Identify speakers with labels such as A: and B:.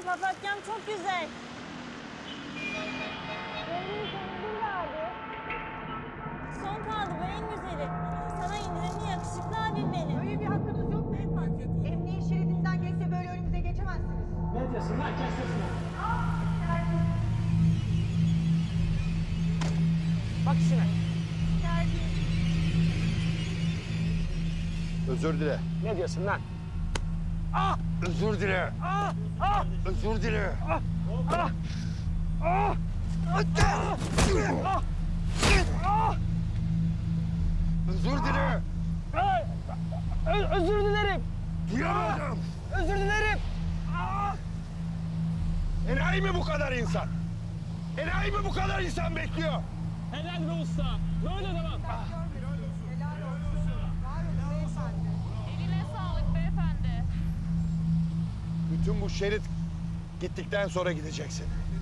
A: papatyam çok güzel. Rengini kendin abi. Son kaldı bu en güzeli. Sana indirimli yakışıklı abim benim.
B: Öyle bir hakkınız yok beyefendi. Emniyet şeridinden geçse böyle önümüze geçemezsiniz.
C: Ne diyorsun lan? Kes sesini. Bak işine.
D: Özür dile.
C: Ne diyorsun lan? Ah!
D: Özür dile.
C: Ah! Ah!
D: Özür dile.
C: Ah! Ah! Ah! Ah!
D: Özür dile.
C: Özür dilerim.
D: Duyamadım.
C: Özür dilerim. Ah!
D: Enayi mi bu kadar insan? Enayi mi bu kadar insan bekliyor?
C: Helal be usta. Böyle devam.
B: Helal olsun. Var olun beyefendi.
E: Eline sağlık beyefendi.
D: Bütün bu şerit gittikten sonra gideceksin.